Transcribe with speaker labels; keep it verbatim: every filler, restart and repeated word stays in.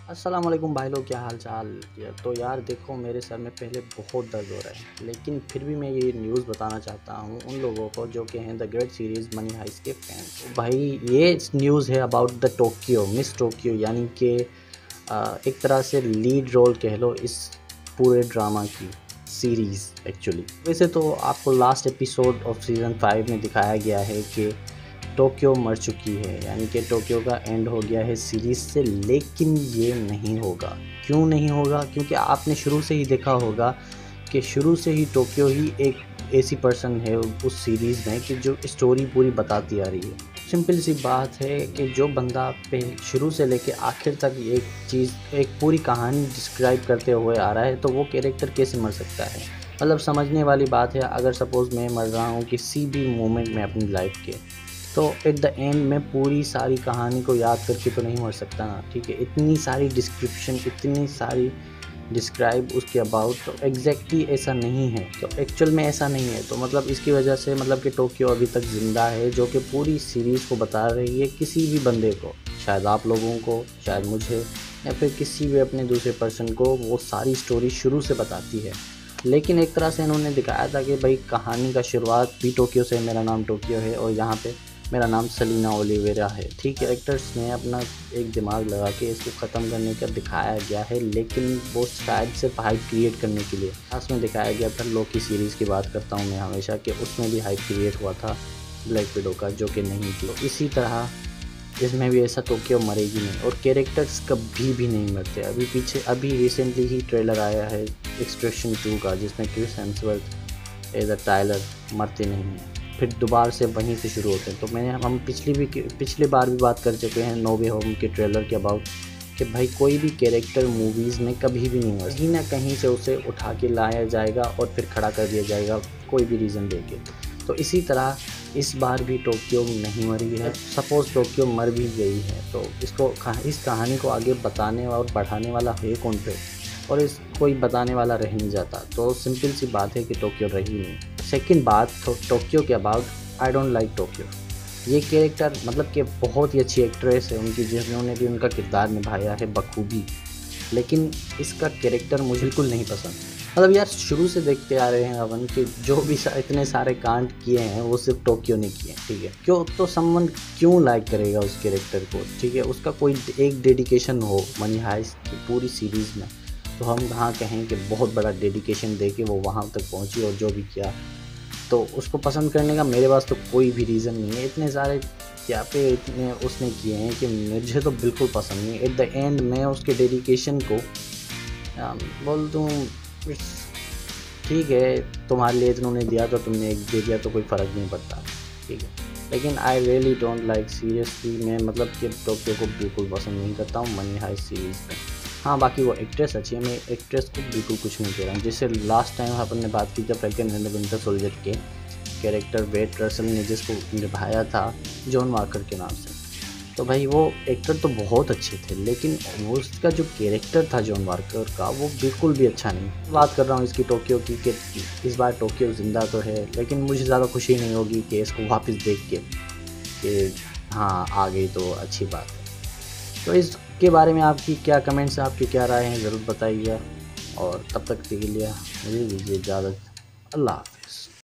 Speaker 1: अस्सलाम वालेकुम भाई लोग, क्या हाल चाल। या तो यार देखो, मेरे सर में पहले बहुत दर्द हो रहा है, लेकिन फिर भी मैं ये न्यूज़ बताना चाहता हूँ उन लोगों को जो कि हैं the great series Money Heist के फैन। तो भाई ये न्यूज़ है about the Tokyo miss Tokyo, यानी कि अ, एक तरह से लीड रोल कह लो इस पूरे ड्रामा की सीरीज़ एक्चुअली। वैसे तो आपको last episode of season five में दिखाया गया है कि टोक्यो मर चुकी है, यानी कि टोक्यो का एंड हो गया है सीरीज़ से। लेकिन ये नहीं होगा। क्यों नहीं होगा? क्योंकि आपने शुरू से ही देखा होगा कि शुरू से ही टोक्यो ही एक ऐसी पर्सन है उस सीरीज़ में कि जो स्टोरी पूरी बताती आ रही है। सिंपल सी बात है कि जो बंदा पहले शुरू से लेके आखिर तक एक चीज़ एक पूरी कहानी डिस्क्राइब करते हुए आ रहा है, तो वो कैरेक्टर कैसे मर सकता है? मतलब समझने वाली बात है। अगर सपोज़ मैं मर रहा हूँ किसी भी मोमेंट में अपनी लाइफ के, तो एट द एंड में पूरी सारी कहानी को याद करके तो नहीं मर सकता ना, ठीक है। इतनी सारी डिस्क्रिप्शन, इतनी सारी डिस्क्राइब उसके अबाउट, तो एग्जैक्टली ऐसा नहीं है, तो एक्चुअल में ऐसा नहीं है। तो मतलब इसकी वजह से मतलब कि टोक्यो अभी तक ज़िंदा है, जो कि पूरी सीरीज़ को बता रही है किसी भी बंदे को, शायद आप लोगों को, शायद मुझे, या फिर किसी भी अपने दूसरे पर्सन को वो सारी स्टोरी शुरू से बताती है। लेकिन एक तरह से इन्होंने दिखाया था कि भाई कहानी का शुरुआत भी टोक्यो से, मेरा नाम टोक्यो है और यहाँ पे मेरा नाम सेलिना ओलिवेरा है, ठीक है। एक्टर्स ने अपना एक दिमाग लगा के इसको ख़त्म करने का दिखाया गया है, लेकिन वो शायद सिर्फ हाइप क्रिएट करने के लिए। लास्ट में दिखाया गया था लोकी सीरीज़ की बात करता हूँ मैं हमेशा, कि उसमें भी हाइप क्रिएट हुआ था ब्लैक विडो का, जो कि नहीं थी। तो इसी तरह इसमें भी ऐसा टोक्यो मरेगी नहीं, और कैरेक्टर्स कभी भी नहीं मरते। अभी पीछे अभी रिसेंटली ही ट्रेलर आया है एक्सट्रैक्शन टू का, जिसमें Chris Hemsworth as a Tyler मरते नहीं हैं, फिर दोबारा से वहीं से शुरू होते हैं। तो मैंने हम पिछली भी पिछली बार भी बात कर चुके हैं नो वे होम के ट्रेलर के अबाउट, कि भाई कोई भी कैरेक्टर मूवीज़ में कभी भी नहीं मर, कहीं ना कहीं से उसे उठा के लाया जाएगा और फिर खड़ा कर दिया जाएगा कोई भी रीज़न देके। तो इसी तरह इस बार भी टोक्यो नहीं मरी है। सपोज़ टोक्यो मर भी गई है, तो इसको इस कहानी को आगे बताने और बढ़ाने वाला है कौन पे, और इस कोई बताने वाला रह नहीं जाता। तो सिंपल सी बात है कि टोक्यो रही नहीं। सेकंड बात तो टोक्यो के about, I don't like Tokyo. ये कैरेक्टर मतलब कि बहुत ही अच्छी एक्ट्रेस है उनकी, जिन्होंने भी उनका किरदार निभाया है बखूबी, लेकिन इसका कैरेक्टर मुझे बिल्कुल नहीं पसंद। मतलब यार शुरू से देखते आ रहे हैं अपन कि जो भी सा, इतने सारे कांड किए हैं वो सिर्फ टोक्यो ने किए हैं, ठीक है। क्यों तो समवन क्यों लाइक करेगा उस कैरेक्टर को, ठीक है। उसका कोई एक डेडिकेशन हो मनी हाइस्ट की पूरी सीरीज़ में, तो हम हाँ कहें कि बहुत बड़ा डेडिकेशन दे के वो वहाँ तक पहुँची और जो भी किया, तो उसको पसंद करने का मेरे पास तो कोई भी रीज़न नहीं है। इतने सारे क्या पे इतने उसने किए हैं कि मुझे तो बिल्कुल पसंद नहीं। एट द एंड मैं उसके डेडिकेशन को अम, बोल दूँ, ठीक है, तुम्हारे लिए इन्होंने दिया तो तुमने एक दे दिया, तो कोई फ़र्क नहीं पड़ता, ठीक है। लेकिन I really don't like seriously, मैं मतलब कि टोक्यो को बिल्कुल पसंद नहीं करता हूँ मनी हाइस्ट सीरीज़ में। हाँ, बाकी वो एक्ट्रेस अच्छी है, मैं एक्ट्रेस को बिल्कुल कुछ नहीं कह रहा हूँ। जैसे लास्ट टाइम अपन ने बात की जब Falcon and the Winter Soldier के कैरेक्टर वेट रसल ने जिसको निभाया था जॉन वॉकर के नाम से, तो भाई वो एक्टर तो बहुत अच्छे थे, लेकिन वो उसका जो कैरेक्टर था जॉन वॉकर का वो बिल्कुल भी अच्छा नहीं। बात कर रहा हूँ इसकी टोक्यो की, कि इस बार टोक्यो ज़िंदा तो है, लेकिन मुझे ज़्यादा खुशी नहीं होगी कि इसको वापस देख के कि हाँ आ गई तो अच्छी बात है। तो इसके बारे में आपकी क्या कमेंट्स हैं, आपकी क्या राय हैं, ज़रूर बताइएगा। और तब तक के लिए मुझे दीजिए इजाज़त। अल्लाह हाफ़िज़।